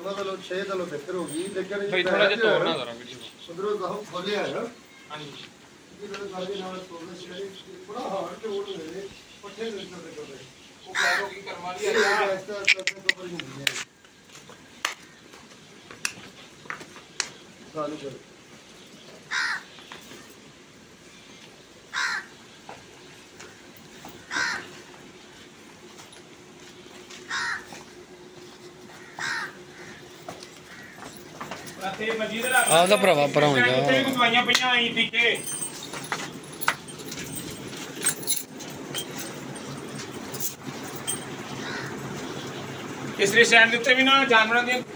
मतलब 6 किलो बेहतर होगी लेकिन भाई थोड़ा जिहा तोड़ना जरा वीडियो उधरों गांव खोले है ना हां जी इधर गाड़ी नाल तोड़ने से थोड़ा हार्ड के ओड़ ले पट्टे ले कर वो पैरों की करवा लिया ऐसा करने को पर नहीं है चालू कर आपदा भरावा पर हो जा दवाइयां पईयां आई टीके इसरे स्टैंड उत्ते भी ना जानवरां दी